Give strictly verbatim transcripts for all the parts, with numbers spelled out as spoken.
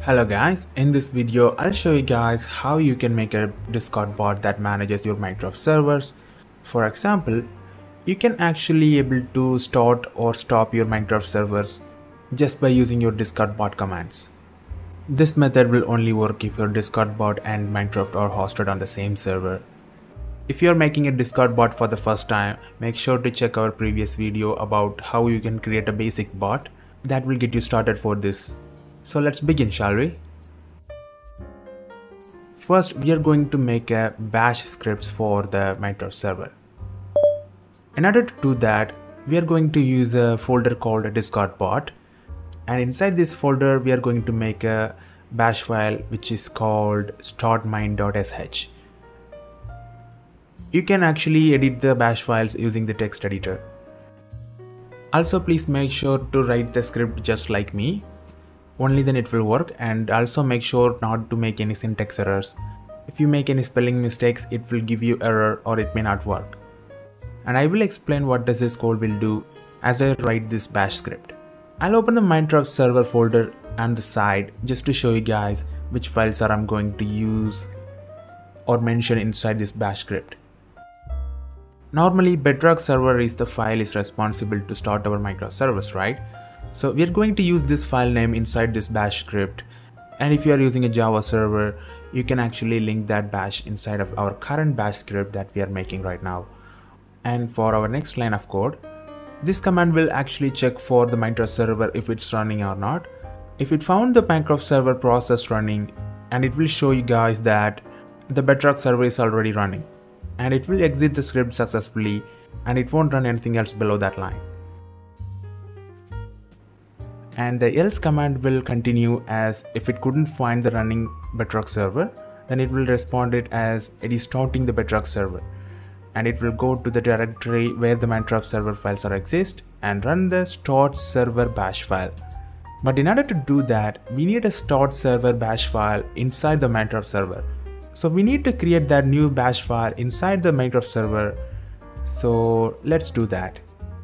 Hello guys, in this video I'll show you guys how you can make a Discord bot that manages your Minecraft servers. For example, you can actually able to start or stop your Minecraft servers just by using your Discord bot commands. This method will only work if your Discord bot and Minecraft are hosted on the same server. If you are making a Discord bot for the first time, make sure to check our previous video about how you can create a basic bot that will get you started for this. So let's begin, shall we? First, we are going to make a bash scripts for the Minecraft server. In order to do that, we are going to use a folder called Discord bot, and inside this folder we are going to make a bash file which is called startmine.sh. You can actually edit the bash files using the text editor. Also, please make sure to write the script just like me. Only then it will work, and also make sure not to make any syntax errors. If you make any spelling mistakes, it will give you error or it may not work. And I will explain what does this code will do as I write this bash script. I'll open the Minecraft server folder on the side just to show you guys which files are I'm going to use or mention inside this bash script. Normally Bedrock server is the file is responsible to start our Minecraft servers, right? So we are going to use this file name inside this bash script, and if you are using a Java server, you can actually link that bash inside of our current bash script that we are making right now. And for our next line of code, this command will actually check for the Minecraft server if it's running or not. If it found the Minecraft server process running, and it will show you guys that the Bedrock server is already running, and it will exit the script successfully, and it won't run anything else below that line. And the else command will continue as if it couldn't find the running Bedrock server, then it will respond it as it is starting the Bedrock server, and it will go to the directory where the Minecraft server files are exist and run the start server bash file. But in order to do that, we need a start server bash file inside the Minecraft server. So we need to create that new bash file inside the Minecraft server. So let's do that.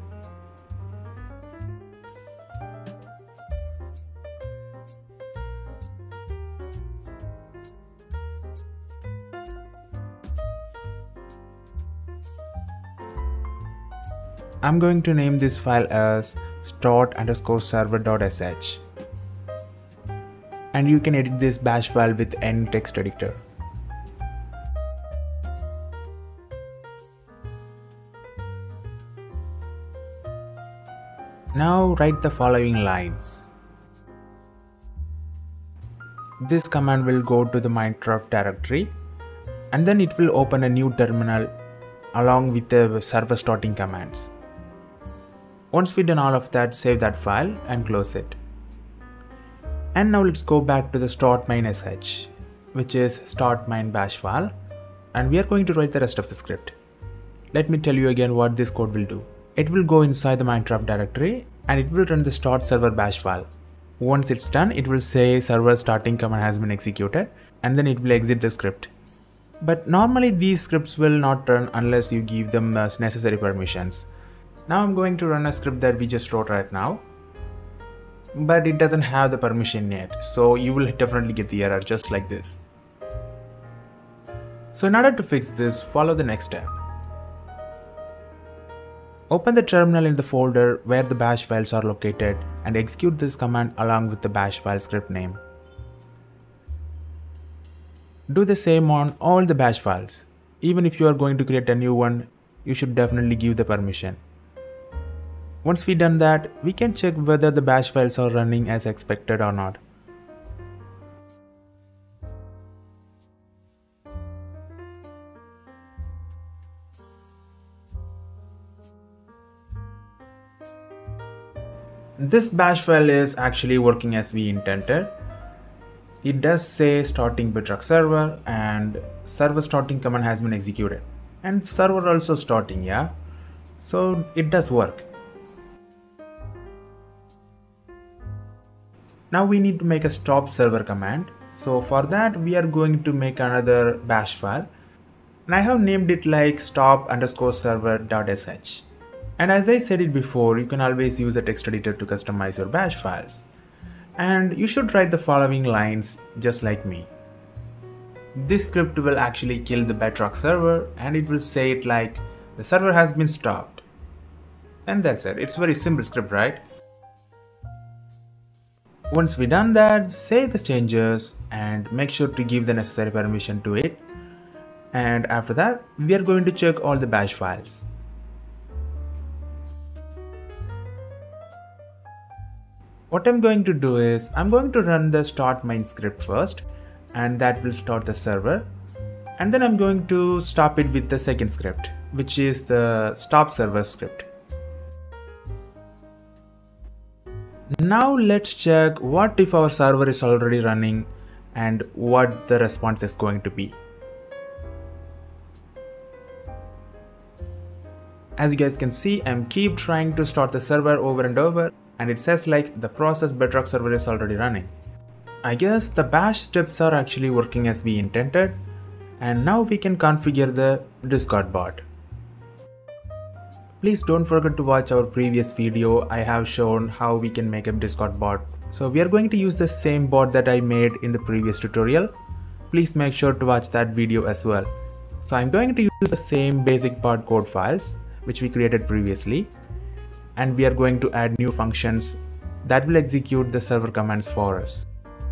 I'm going to name this file as start underscore server.sh, and you can edit this bash file with any text editor. Now write the following lines. This command will go to the Minecraft directory, and then it will open a new terminal along with the server starting commands. Once we've done all of that, save that file and close it. And now let's go back to the startmine.sh, which is startmine bash file, and we are going to write the rest of the script. Let me tell you again what this code will do. It will go inside the Minecraft directory and it will run the start server bash file. Once it's done, it will say server starting command has been executed, and then it will exit the script. But normally these scripts will not run unless you give them uh, necessary permissions. Now I'm going to run a script that we just wrote right now, but it doesn't have the permission yet, so you will definitely get the error just like this. So in order to fix this, follow the next step. Open the terminal in the folder where the bash files are located and execute this command along with the bash file script name. Do the same on all the bash files. Even if you are going to create a new one, you should definitely give the permission. Once we've done that, we can check whether the bash files are running as expected or not. This bash file is actually working as we intended. It does say starting Bedrock server, and server starting command has been executed, and server also starting, yeah. So it does work. Now we need to make a stop server command. So for that we are going to make another bash file, and I have named it like stop underscore server.sh. And as I said it before, you can always use a text editor to customize your bash files. And you should write the following lines just like me. This script will actually kill the Bedrock server and it will say it like the server has been stopped. And that's it. It's a very simple script, right? Once we done that, save the changes and make sure to give the necessary permission to it. And after that, we are going to check all the bash files. What I'm going to do is, I'm going to run the start main script first, and that will start the server. And then I'm going to stop it with the second script, which is the stop server script. Now let's check what if our server is already running and what the response is going to be. As you guys can see, I'm keep trying to start the server over and over, and it says like the process Bedrock server is already running. I guess the bash steps are actually working as we intended, and now we can configure the Discord bot. Please don't forget to watch our previous video. I have shown how we can make a Discord bot. So we are going to use the same bot that I made in the previous tutorial. Please make sure to watch that video as well. So I'm going to use the same basic bot code files which we created previously, and we are going to add new functions that will execute the server commands for us.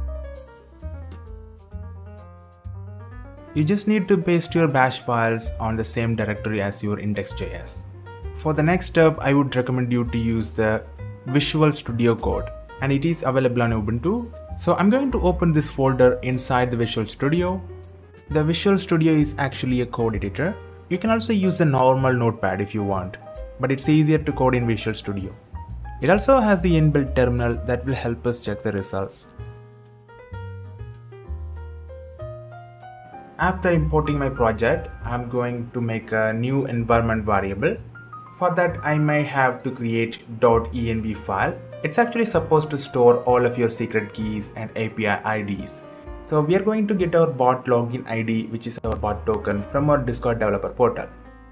You just need to paste your bash files on the same directory as your index.js. For the next step, I would recommend you to use the Visual Studio Code, and it is available on Ubuntu. So I'm going to open this folder inside the Visual Studio. The Visual Studio is actually a code editor. You can also use the normal notepad if you want, but it's easier to code in Visual Studio. It also has the inbuilt terminal that will help us check the results. After importing my project, I'm going to make a new environment variable. For that, I may have to create .env file. It's actually supposed to store all of your secret keys and A P I I Ds. So we are going to get our bot login I D, which is our bot token, from our Discord developer portal.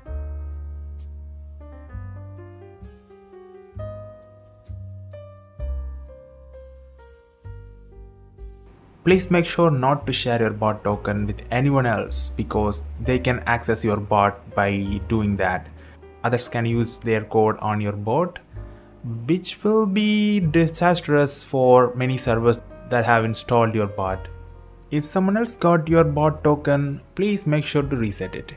Please make sure not to share your bot token with anyone else, because they can access your bot by doing that. Others can use their code on your bot, which will be disastrous for many servers that have installed your bot. If someone else got your bot token, please make sure to reset it.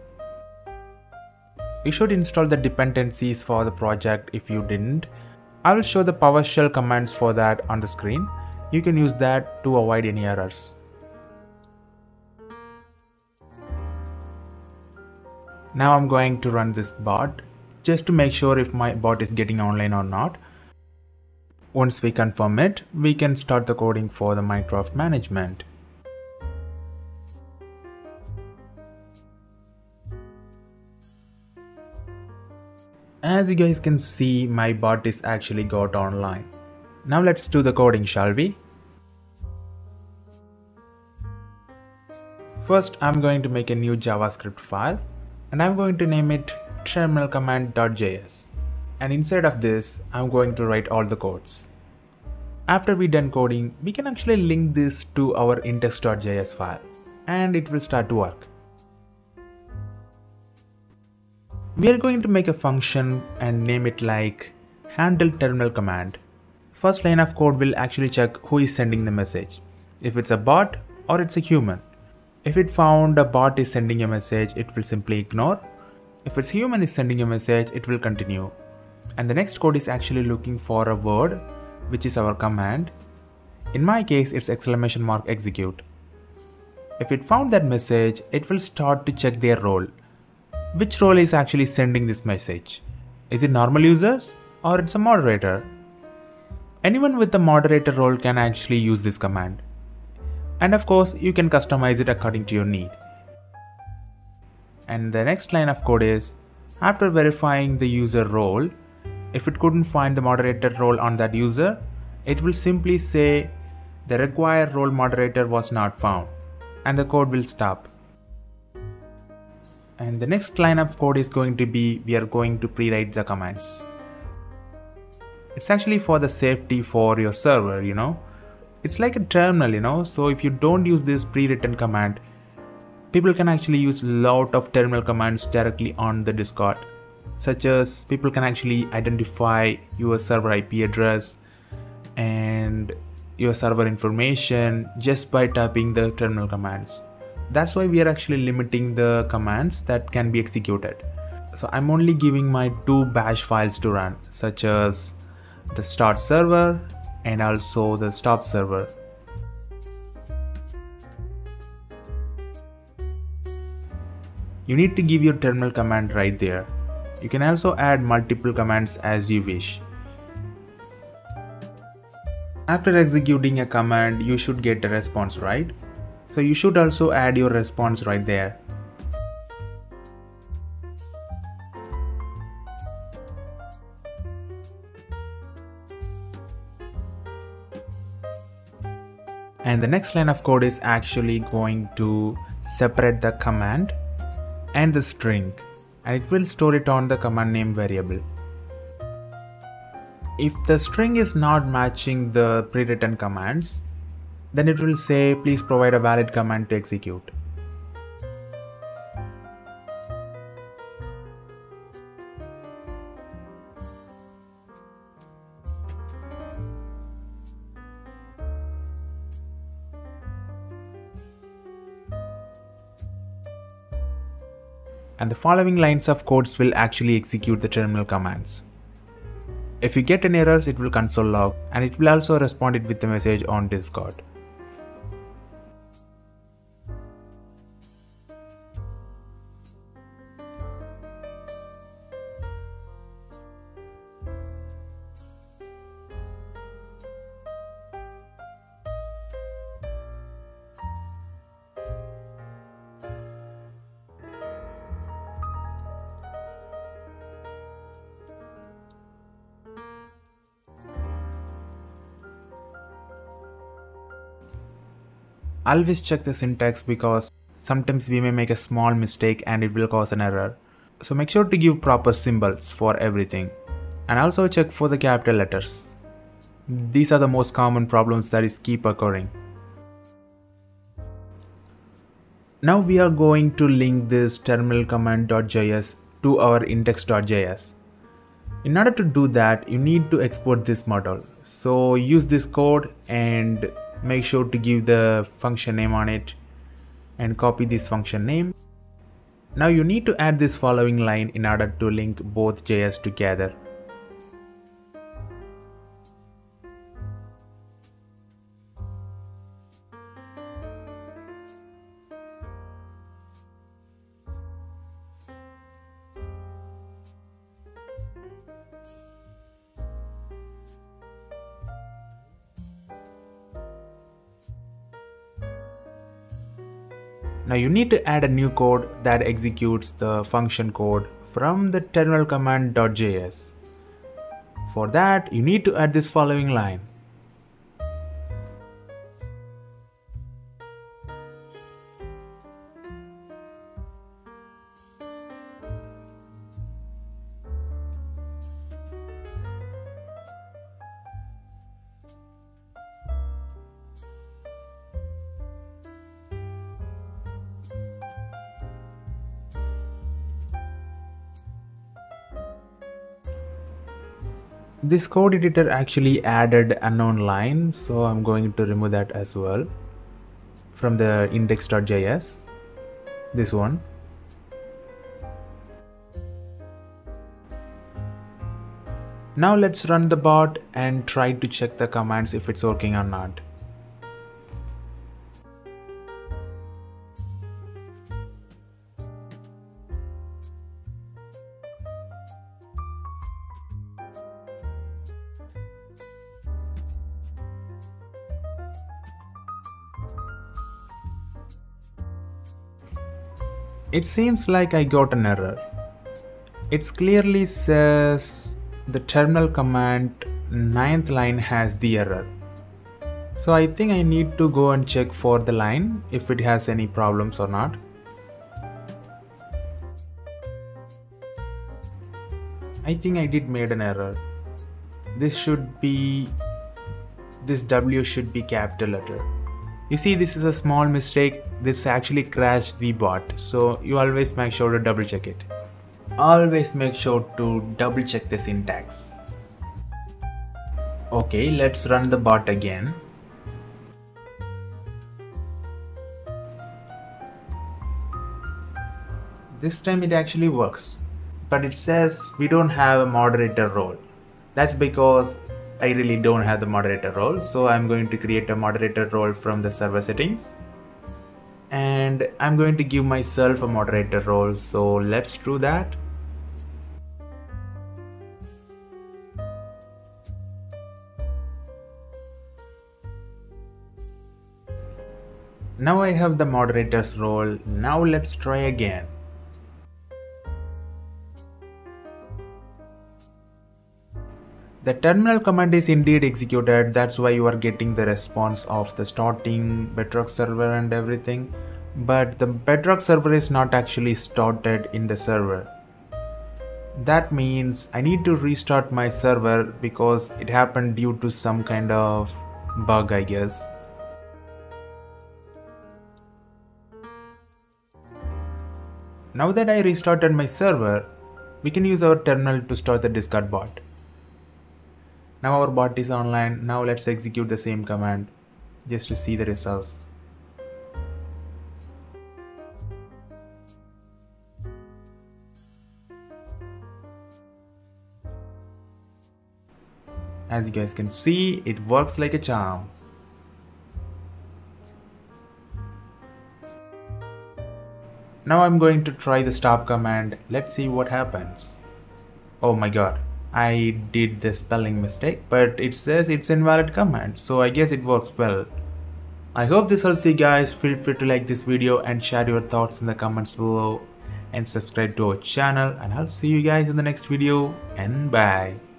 You should install the dependencies for the project if you didn't. I will show the PowerShell commands for that on the screen. You can use that to avoid any errors. Now I'm going to run this bot just to make sure if my bot is getting online or not. Once we confirm it, we can start the coding for the Minecraft management. As you guys can see, my bot is actually got online. Now let's do the coding, shall we? First, I'm going to make a new JavaScript file, and I'm going to name it terminalcommand.js. And inside of this, I'm going to write all the codes. After we done coding, we can actually link this to our index.js file, and it will start to work. We are going to make a function and name it like handle terminal command. First line of code will actually check who is sending the message, if it's a bot or it's a human. If it found a bot is sending a message, it will simply ignore. If it's human is sending a message, it will continue. And the next code is actually looking for a word, which is our command. In my case, it's exclamation mark execute. If it found that message, it will start to check their role. Which role is actually sending this message? Is it normal users or it's a moderator? Anyone with the moderator role can actually use this command. And of course, you can customize it according to your need. And the next line of code is, after verifying the user role, if it couldn't find the moderator role on that user, it will simply say the required role moderator was not found, and the code will stop. And the next line of code is going to be, we are going to pre-write the commands. It's actually for the safety for your server, you know. It's like a terminal, you know. So if you don't use this pre-written command, people can actually use a lot of terminal commands directly on the Discord, such as people can actually identify your server I P address and your server information just by typing the terminal commands. That's why we are actually limiting the commands that can be executed. So I'm only giving my two bash files to run, such as the start server and also the stop server. You need to give your terminal command right there. You can also add multiple commands as you wish. After executing a command, you should get a response, right? So you should also add your response right there. And the next line of code is actually going to separate the command and the string, and it will store it on the command name variable. If the string is not matching the pre-written commands, then it will say please provide a valid command to execute. And the following lines of codes will actually execute the terminal commands. If you get any errors, it will console log, and it will also respond it with a message on Discord. Always check the syntax because sometimes we may make a small mistake and it will cause an error. So make sure to give proper symbols for everything, and also check for the capital letters. These are the most common problems that is keep occurring. Now we are going to link this terminal command.js to our index.js. In order to do that, you need to export this module. So use this code and make sure to give the function name on it and copy this function name. Now you need to add this following line in order to link both J S together. Now you need to add a new code that executes the function code from the terminal command.js. For that, you need to add this following line. This code editor actually added unknown line, so I'm going to remove that as well from the index.js. This one. Now let's run the bot and try to check the commands if it's working or not. It seems like I got an error. It clearly says the terminal command ninth line has the error. So I think I need to go and check for the line if it has any problems or not. I think I did made an error. This should be this W should be capital letter. You see, this is a small mistake. This actually crashed the bot. So you always make sure to double check it. Always make sure to double check the syntax. Okay, let's run the bot again. This time it actually works, but it says we don't have a moderator role. That's because I really don't have the moderator role, so I'm going to create a moderator role from the server settings, and I'm going to give myself a moderator role, so let's do that. Now I have the moderator's role. Now let's try again. The terminal command is indeed executed, that's why you are getting the response of the starting Bedrock server and everything. But the Bedrock server is not actually started in the server. That means I need to restart my server because it happened due to some kind of bug, I guess. Now that I restarted my server, we can use our terminal to start the Discord bot. Now our bot is online. Now let's execute the same command just to see the results. As you guys can see, it works like a charm. Now I'm going to try the stop command. Let's see what happens. Oh my god. I did the spelling mistake, but it says it's invalid command, so I guess it works well. I hope this helps you guys. Feel free to like this video and share your thoughts in the comments below, and subscribe to our channel, and I'll see you guys in the next video, and bye.